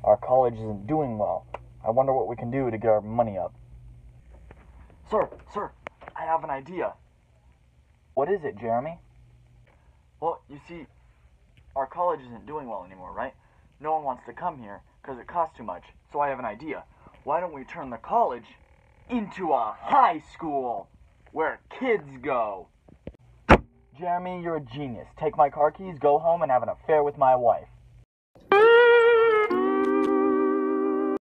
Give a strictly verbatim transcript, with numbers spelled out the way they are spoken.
Our college isn't doing well. I wonder what we can do to get our money up. Sir, sir, I have an idea. What is it, Jeremy? Well, you see, our college isn't doing well anymore, right? No one wants to come here because it costs too much. So I have an idea. Why don't we turn the college into a high school where kids go? Jeremy, you're a genius. Take my car keys, go home, and have an affair with my wife.